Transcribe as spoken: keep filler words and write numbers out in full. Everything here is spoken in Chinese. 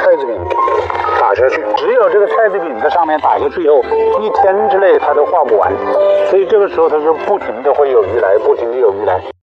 菜籽饼打下去，只有这个菜籽饼在上面打下去以后，一天之内它都化不完，所以这个时候它就不停的会有鱼来，不停的有鱼来。